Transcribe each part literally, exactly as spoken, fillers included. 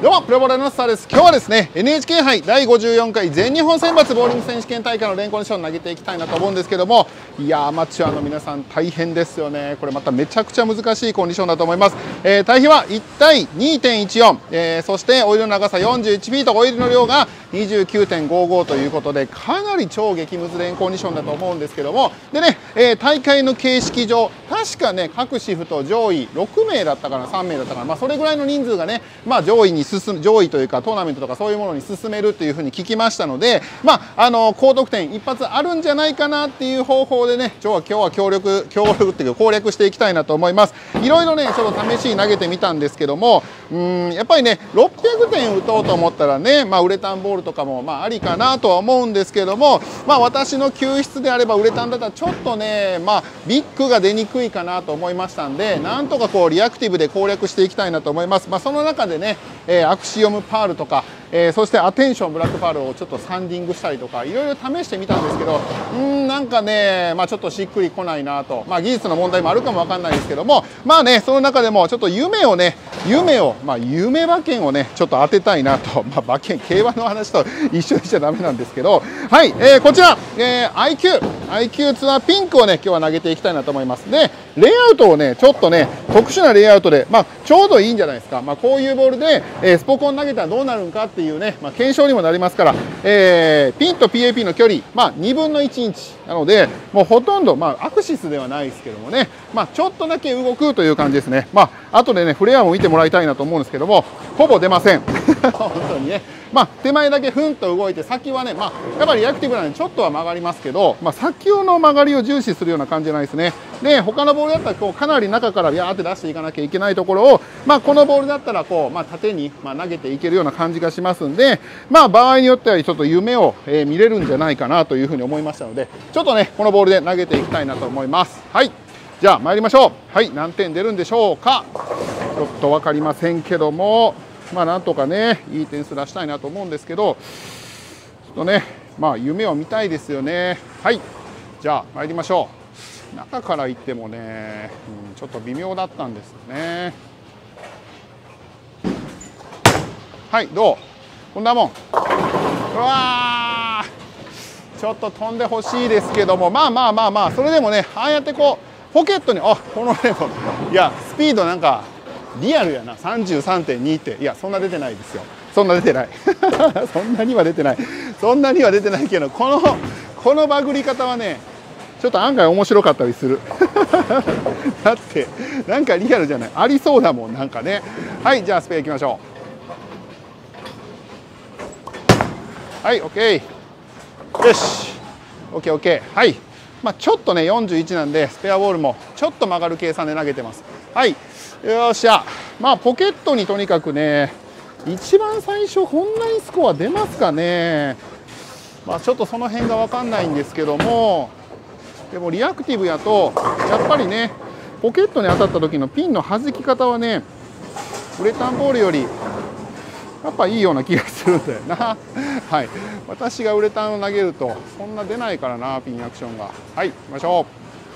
どうも、プロボレーのスターです。今日はですね、エヌエイチケー 杯だいごじゅうよんかい全日本選抜ボーリング選手権大会のレンコンディションを投げていきたいなと思うんですけども、いやー、アマチュアの皆さん大変ですよね。これまためちゃくちゃ難しいコンディションだと思います。えー、対比はいち対 にてんいちよん、えー、そしてオイルの長さよんじゅういちフィート、オイルの量が にじゅうきゅうてんごご ということで、かなり超激ムズレンコンディションだと思うんですけども、でね、えー、大会の形式上、確かね、各シフト上位ろくめいだったかな、さんめいだったかな、まあ、それぐらいの人数がね、まあ、上位に進む、上位というかトーナメントとかそういうものに進めるっていうふうに聞きましたので、まあ、あの高得点一発あるんじゃないかなっていう方法でね、今日は今日は協力協力っていうか攻略していきたいなと思います。いろいろねちょっと試しに投げてみたんですけども、うーんやっぱりねろっぴゃくてん打とうと思ったらね、まあ、ウレタンボールとかもまあありかなとは思うんですけども、まあ、私の球質であればウレタンだったらちょっとね、まあ、ビッグが出にくいかなと思いましたんで、なんとかこうリアクティブで攻略していきたいなと思います。まあ、その中でね、えー、アクシオムパールとか、えー、そしてアテンションブラックパールをちょっとサンディングしたりとかいろいろ試してみたんですけど、うーんなんかね、まあ、ちょっとしっくりこないなと、まあ、技術の問題もあるかもわかんないですけども、まあねその中でもちょっと夢をね夢をまあ夢馬券をねちょっと当てたいなと、まあ、馬券競馬の話と一緒にしちゃダメなんですけど、はい、えー、こちら、えー、アイキュー アイキュー ツアーピンクをね今日は投げていきたいなと思います。でレイアウトをねちょっとね特殊なレイアウトで、まあ、ちょうどいいんじゃないですか。まあ、こういうボールで、えー、スポコン投げたらどうなるんかっていうね、まあ、検証にもなりますから、えー、ピンと ピーエーピー の距離、まあ、にぶんのいちインチなのでもうほとんど、まあ、アクシスではないですけどもね、まあ、ちょっとだけ動くという感じですね。まあ後でねフレアも見てもらいたいなと思うんですけども、ほぼ出ません本当にね。まあ、手前だけふんと動いて、先はね、まあ、やっぱりリアクティブなのでちょっとは曲がりますけど、まあ、先の曲がりを重視するような感じじゃないですね。で他のボールだったらこうかなり中からビャーって出していかなきゃいけないところを、まあ、このボールだったらこう、まあ、縦にまあ投げていけるような感じがしますんで、まあ、場合によってはちょっと夢をえー見れるんじゃないかなというふうに思いましたので、ちょっとねこのボールで投げていきたいなと思います。はい、じゃあ参りましょう。はい、何点出るんでしょうか。ちょっと分かりませんけども、まあなんとかねいい点数出したいなと思うんですけど、ちょっとねまあ夢を見たいですよね。はい、じゃあ参りましょう。中から行ってもね、うん、ちょっと微妙だったんですよね。はい、どうこんなもん。うわーちょっと飛んでほしいですけども、まあまあまあまあそれでもね、ああやってこうポケットに、あこのねいやスピードなんかリアルやな。 さんじゅうさんてんに って、いやそんな出てないですよ。そんな出てないそんなには出てないそんなには出てないけど、このこのバグり方はねちょっと案外面白かったりするだってなんかリアルじゃない、ありそうだもんなんかね。はい、じゃあスペアいきましょう。はい OK、 よし OKOK。 はい、まあ、ちょっとねよんじゅういちなんでスペアボールもちょっと曲がる計算で投げてます。はい、よっしゃ。まあポケットにとにかくね一番最初こんなにスコア出ますかね。まあちょっとその辺が分かんないんですけども、でもリアクティブやとやっぱりねポケットに当たった時のピンの弾き方はねウレタンボールよりやっぱいいような気がするんだよなはい、私がウレタンを投げるとそんな出ないからな、ピンアクションが。はい、行きましょ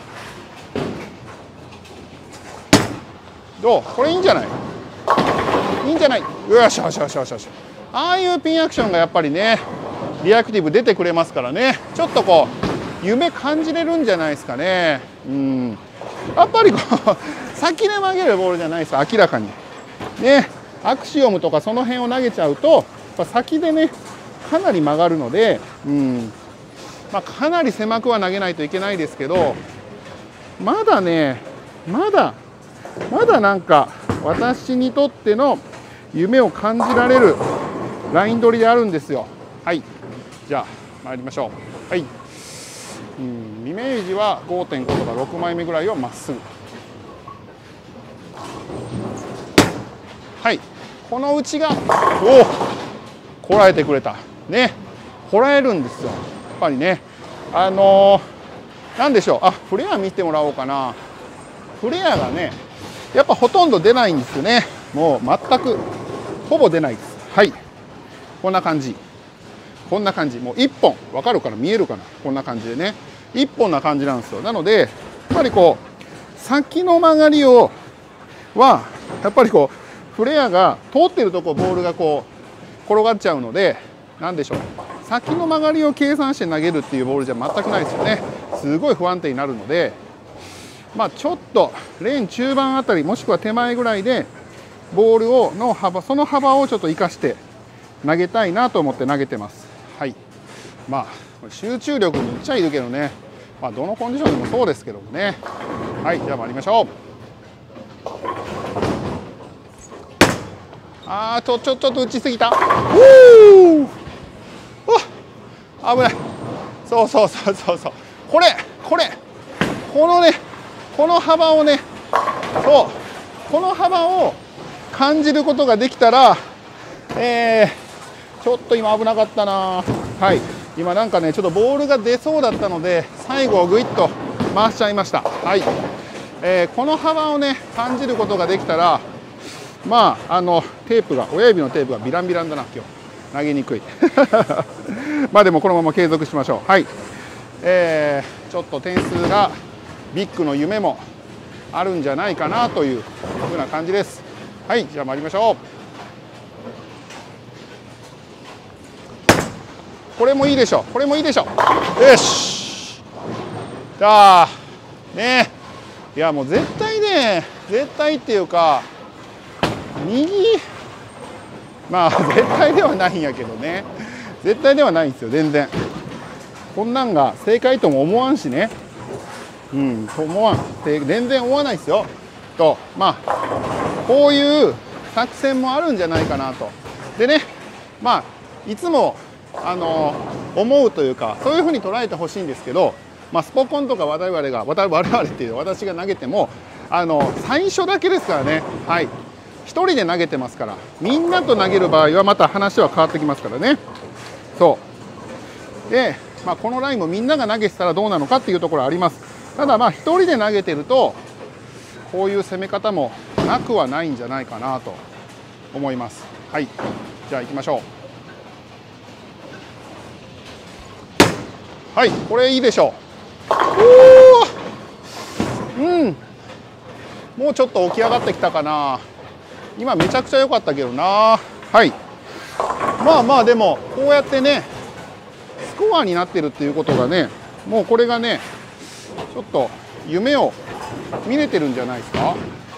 う。どうこれいいんじゃない、いいんじゃない。よしよしよしよしよし。ああいうピンアクションがやっぱりねリアクティブ出てくれますからね、ちょっとこう夢感じれるんじゃないですかね。うんやっぱりこう先で曲げるボールじゃないです、明らかにね。アクシオムとかその辺を投げちゃうと先でねかなり曲がるので、うんまあ、かなり狭くは投げないといけないですけど、まだねまだまだなんか私にとっての夢を感じられるライン取りであるんですよ。はい、じゃあ参りましょう。はい、うんイメージは ごてんご とかろくまいめぐらいをまっすぐ。はい、この内がおおこらえてくれたね。こらえるんですよやっぱりね。あのー、なんでしょう、あフレア見てもらおうかな。フレアがねやっぱほとんど出ないんですよね。もう全くほぼ出ないです。はい、こんな感じこんな感じ、もういっぽん分かるかな、見えるかな、こんな感じでねいっぽんな感じなんですよ。なのでやっぱりこう先の曲がりをはやっぱりこうフレアが通ってるとこボールがこう転がっちゃうので、なんでしょう、先の曲がりを計算して投げるっていうボールじゃ全くないですよね。すごい不安定になるので、まあ、ちょっとレーン中盤あたりもしくは手前ぐらいでボールをの幅、その幅をちょっと生かして投げたいなと思って投げてます。はい、まあ集中力にいっちゃいるけどね、まあ、どのコンディションでもそうですけどもね。はい、じゃあ参りましょう。あーちょちょちょっと打ちすぎた。うーあ危ない。そうそうそうそうそう、これこれこのねこの幅をね、そうこの幅を感じることができたら、えー、ちょっと今危なかったな。はい、今なんかねちょっとボールが出そうだったので最後グイッと回しちゃいました。はい、えー、この幅をね感じることができたら、まああのテープが親指のテープがビランビランだな今日。投げにくいまあでもこのまま継続しましょう。はい、えー、ちょっと点数がビッグの夢もあるんじゃないかなというふうな感じです。はい、じゃあ参りましょう。これもいいでしょ、これもいいでしょ。よし、じゃあね、いやもう絶対ね、絶対っていうか右、まあ絶対ではないんやけどね、絶対ではないんですよ全然。こんなんが正解とも思わんしね、うんと思わん、全然思わないですよ。とまあこういう作戦もあるんじゃないかなと。でね、まあいつもあの思うというかそういうふうに捉えてほしいんですけど、まあ、スポコンとか我々が我々っていう私が投げてもあの最初だけですからね。はい、ひとりで投げてますから、みんなと投げる場合はまた話は変わってきますからね。そうで、まあ、このラインもみんなが投げてたらどうなのかっていうところあります。ただまあひとりで投げてるとこういう攻め方もなくはないんじゃないかなと思います。はい、じゃあ行きましょう。はい、これいいでしょう。うん、もうちょっと起き上がってきたかな。今めちゃくちゃ良かったけどな。はい、まあまあでもこうやってねスコアになってるっていうことがね、もうこれがねちょっと夢を見れてるんじゃないですか。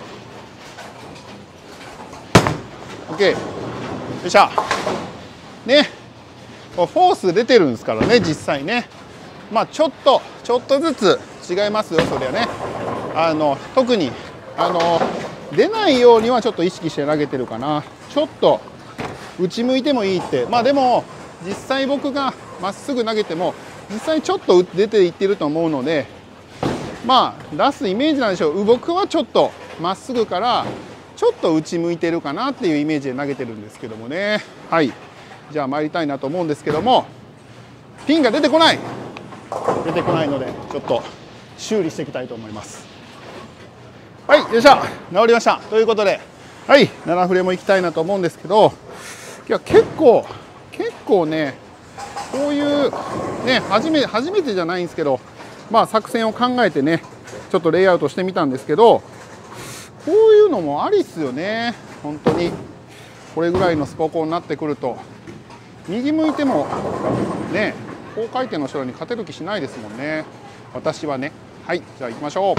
OK、 よっしゃね、フォース出てるんですからね実際ね。まあちょっとちょっとずつ違いますよそれはね。あの特にあの出ないようにはちょっと意識して投げてるかな。ちょっと内向いてもいいって、まあでも実際僕がまっすぐ投げても実際ちょっと出ていってると思うので、まあ出すイメージなんでしょう。僕はちょっとまっすぐからちょっと内向いてるかなっていうイメージで投げてるんですけどもね。はい、じゃあ参りたいなと思うんですけども、ピンが出てこない出てこないのでちょっと修理していきたいと思います。はい、よっしゃ治りました。ということで、はいななフレも行きたいなと思うんですけど、いや結構結構ねこういうね初め初めてじゃないんですけど、まあ作戦を考えてねちょっとレイアウトしてみたんですけど、こういうのもありっすよね。本当にこれぐらいのスポコンになってくると右向いてもね高回転の人に勝てる気しないですもんね、私はね。はい、じゃあ行きましょう。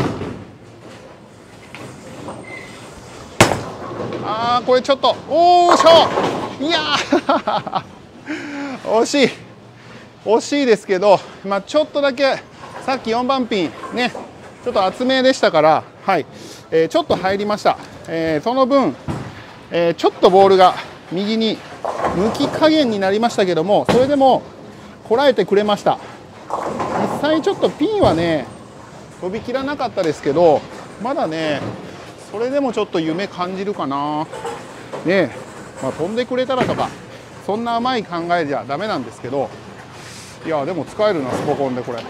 あーこれちょっとおーしょいやー惜しい惜しいですけど、まあ、ちょっとだけさっきよんばんピンねちょっと厚めでしたから、はいえー、ちょっと入りました。えー、その分、えー、ちょっとボールが右に向き加減になりましたけども、それでもこらえてくれました。実際ちょっとピンはね飛びきらなかったですけど、まだねそれでもちょっと夢感じるかなね。まあ、飛んでくれたらとかそんな甘い考えじゃダメなんですけど、いやでも使えるなスポコンでこれ。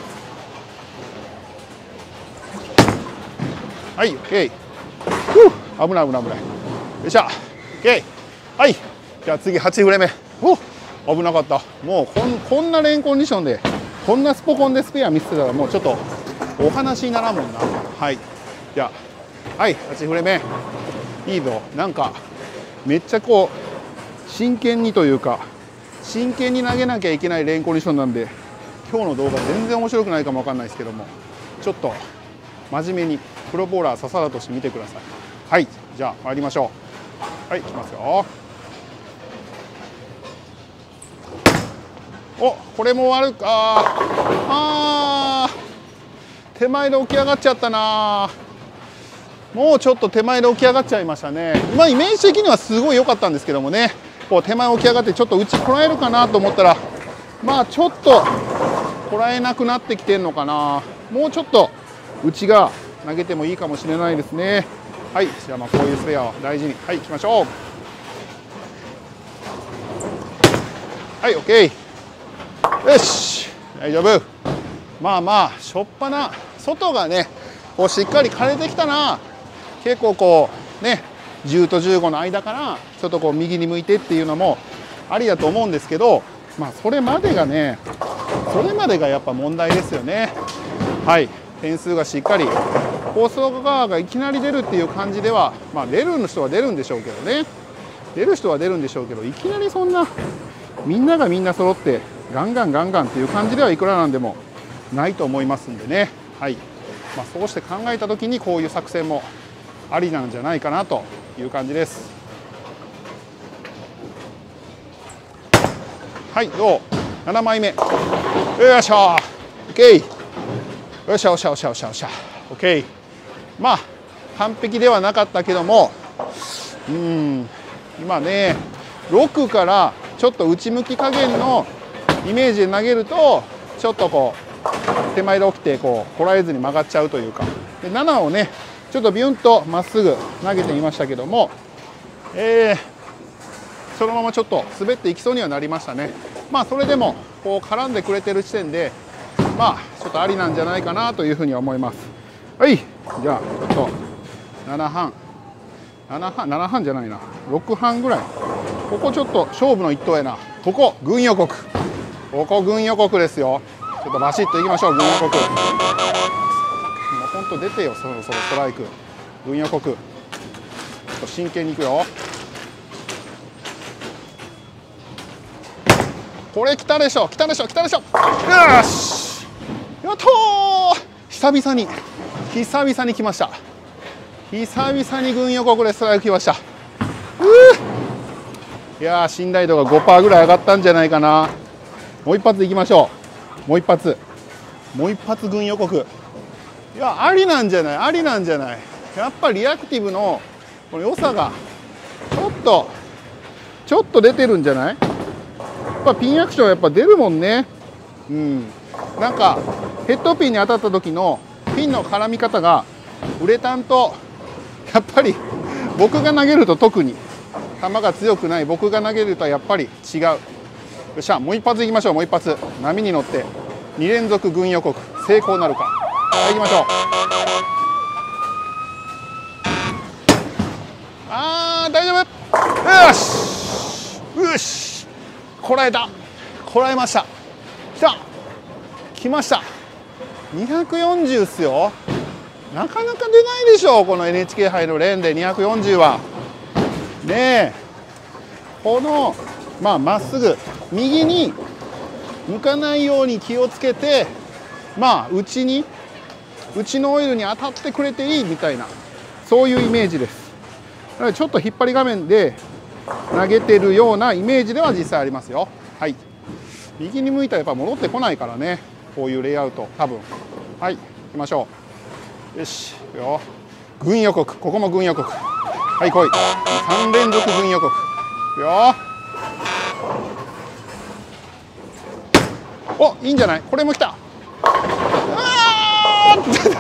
はい OK、 ふう危ない危ない危ない。よっしゃ OK、 はい、じゃあ次はちフレ目。お危なかった。もうこんこんなレーンコンディションでこんなスポコンでスペア見せてたらもうちょっとお話にならんもんな。はい、じゃあはいはちフレ目いいぞ。なんかめっちゃこう真剣にというか真剣に投げなきゃいけないレーンコンディションなんで、今日の動画全然面白くないかもわかんないですけども、ちょっと真面目にプロボーラー笹田として見てください。はい、じゃあ参りましょう。はい、いきますよ。お、これも悪く、あーあー手前で起き上がっちゃったな。もうちょっと手前で起き上がっちゃいましたね。まあイメージ的にはすごい良かったんですけどもね、こう手前起き上がってちょっと打ちこらえるかなと思ったら、まあちょっとこらえなくなってきてるのかな。もうちょっと内が投げてもいいかもしれないですね。はい、じゃあまあこういうスペアを大事に、はい、いきましょう。はい、 OK。 よし、大丈夫。まあまあしょっぱな外がねこうしっかり枯れてきたな。結構こうねじゅうとじゅうごの間からちょっとこう右に向いてっていうのもありだと思うんですけど、まあそれまでがねそれまでがやっぱ問題ですよね。はい、点数がしっかりコース側がいきなり出るっていう感じでは、まあ出る人は出るんでしょうけどね、出る人は出るんでしょうけど、いきなりそんなみんながみんな揃ってガンガンガンガンっていう感じではいくらなんでもないと思いますんでね。はい、まあ、そうして考えた時にこういう作戦もありなんじゃないかなという感じです。はい、どうななまいめ、よいしょ OK、 よっしゃよっしゃよっしゃよっしゃよっしゃ OK。 まあ完璧ではなかったけども、うーん今ねろくからちょっと内向き加減のイメージで投げるとちょっとこう手前で起きてこうこらえずに曲がっちゃうというか、でななをねちょっとビュンとまっすぐ投げてみましたけども、えー、そのままちょっと滑っていきそうにはなりましたね。まあそれでもこう絡んでくれてる時点でまあちょっとありなんじゃないかなというふうには思います。はい、じゃあちょっとななはんななはんななはんじゃないなろくはんぐらい、ここちょっと勝負の一投やな。ここ軍予告、ここ軍予告ですよ。ちょっとバシッといきましょう。軍予告、もう本当出てよ、そろそろストライク。軍予告、ちょっと真剣にいくよ。これ来たでしょ来たでしょ来たでしょ。よし、やっとー、久々に久々に来ました。久々に軍予告でストライク来ました。うー、いやー信頼度が ごパーセント ぐらい上がったんじゃないかな。もう一発いきましょう。もう一発もう一発軍予告。いやありなんじゃない、ありなんじゃない。やっぱりリアクティブのこの良さがちょっとちょっと出てるんじゃない。やっぱピンアクションやっぱ出るもんね。うん、なんかヘッドピンに当たった時のピンの絡み方がウレタンとやっぱり僕が投げると特に球が強くない僕が投げるとやっぱり違う。よっしゃ、もう一発いきましょう。もう一発波に乗ってに連続軍予告成功なるか。はい、行きましょう。あー大丈夫。よしよし、こらえた、こらえました。きた、来ました。にひゃくよんじゅうっすよ。なかなか出ないでしょう、この エヌエイチケー 杯のレーンでにひゃくよんじゅうは。ねえ、このまあまっすぐ右に向かないように気をつけて、まあ内に内のオイルに当たってくれていいみたいな、そういうイメージです。なのでちょっと引っ張り画面で投げてるようなイメージでは実際ありますよ。はい、右に向いたらやっぱ戻ってこないからね、こういうレイアウト多分。はい、行きましょう。よしよ、軍予告、ここも軍予告。はい来い、さん連続軍予告よ。お、いいんじゃない、これも来た。あ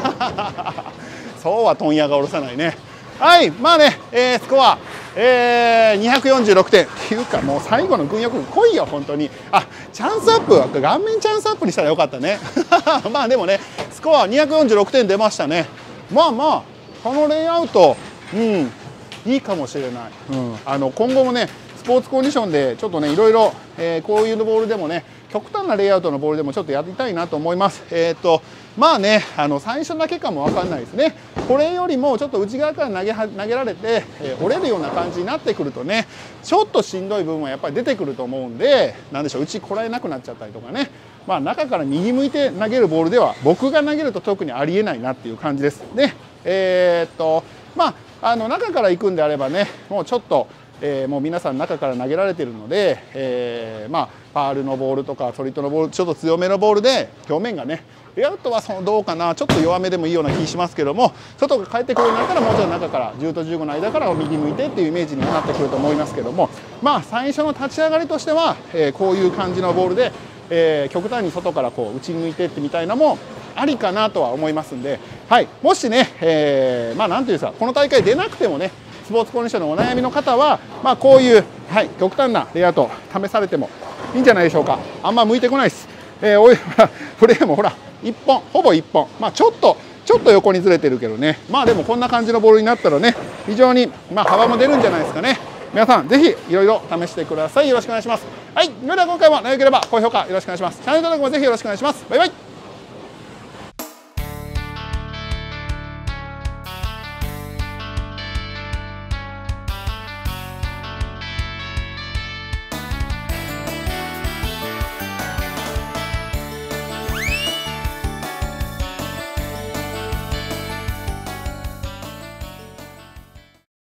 そうは問屋が下ろさないね。はい、まあね、えー、スコア、えー、にひゃくよんじゅうろくてんっていうか、もう最後の軍予告来いよ本当に。あ、チャンスアップ、顔面チャンスアップにしたらよかったねまあでもね、スコアにひゃくよんじゅうろくてん出ましたね。まあまあこのレイアウト、うんいいかもしれない。うん、あの今後もねスポーツコンディションでちょっとねいろいろ、えー、こういうボールでもね極端なレイアウトのボールでもちょっとやりたいなと思います。えー、っとまあね、あの最初だけかも分かんないですね。これよりもちょっと内側から投げは投げられて、えー、折れるような感じになってくるとね、ちょっとしんどい部分はやっぱり出てくると思うんで、なんでしょう、内こらえなくなっちゃったりとかね、まあ、中から右向いて投げるボールでは僕が投げると特にありえないなっていう感じです。で、えー、っとまああの中から行くんであればね、もうちょっと、えー、もう皆さん中から投げられてるので、えー、まあファールのボールとかソリッドのボール、ちょっと強めのボールで表面がね、レイアウトはそのどうかな、ちょっと弱めでもいいような気しますけども、外が返ってくるようになったらもうちょっと中からじゅうとじゅうごの間から右向いてっていうイメージにはなってくると思いますけども、まあ最初の立ち上がりとしては、えー、こういう感じのボールで、えー、極端に外からこう内に向いてってみたいなもありかなとは思いますんで、はい、もしね、えー、まあなんていうかこの大会出なくてもね、スポーツコンディションのお悩みの方は、まあ、こういう、はい、極端なレイアウト試されてもいいんじゃないでしょうか。あんま向いてこないです。えー、おいフレームほらいっぽん、ほぼいっぽん、まあ、ちょっとちょっと横にずれてるけどね、まあでもこんな感じのボールになったらね、非常に、まあ、幅も出るんじゃないですかね。皆さんぜひいろいろ試してください。よろしくお願いします。はい、それでは今回も良ければ高評価よろしくお願いします。チャンネル登録もぜひよろしくお願いします。バイバイ。